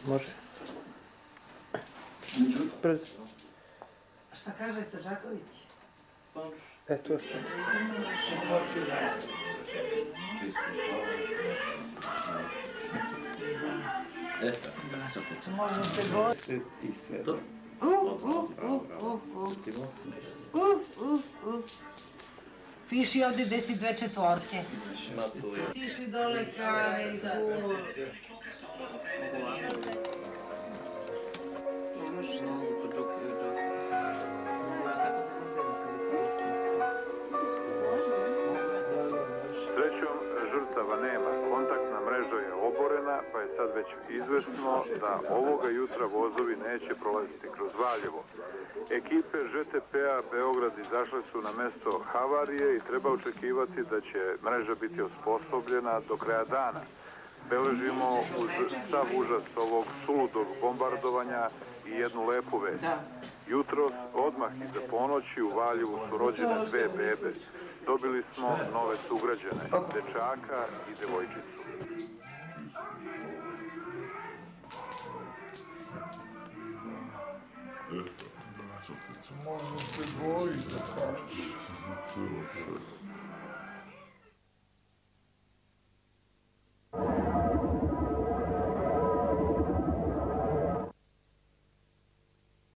Može. Brzo. Šta kaže Stođaković? To sam. Možda se gosti. 57. Piši ovdje 10 dve četvorke. Tišli dole kare i kul. Srećom, žrtava nema. Kontaktna mreža je oborena, pa je sad već izvesno da ovoga jutra vozovi neće prolaziti kroz Valjevo. Ekipe ŽTP-a Beograd izašle su na mesto havarije i treba očekivati da će mreža biti osposobljena do kraja dana. Beležimo uz sav užas ovog suludog bombardovanja i jednu lepu vest. Jutros, odmah iza ponoći, u Valjevu su rođene dve bebe. Dobili smo nove sugrađane, dečaka i devojčicu. Možda se boji da kažeš.